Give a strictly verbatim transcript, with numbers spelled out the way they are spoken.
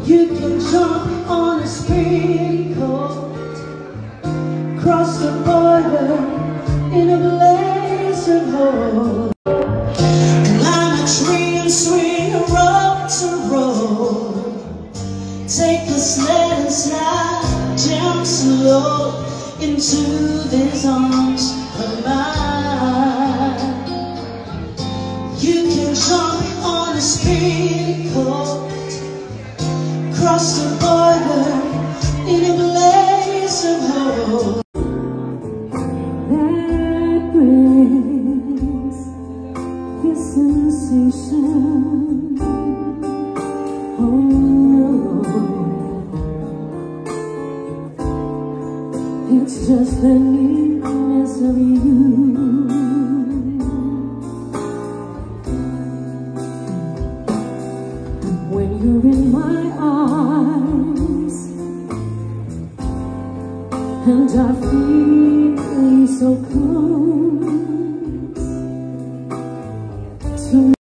You can jump on a speedy coat, cross the border in a blaze of hope, climb a tree and swing a rope to roll, take a sled and slide, jump slow into these arms of mine. You can jump on a speedy coat, cross the border in a blaze of hope. That brings this sensation. Oh no, it's just the nearness of you. When you're in my arms, and I feel so close.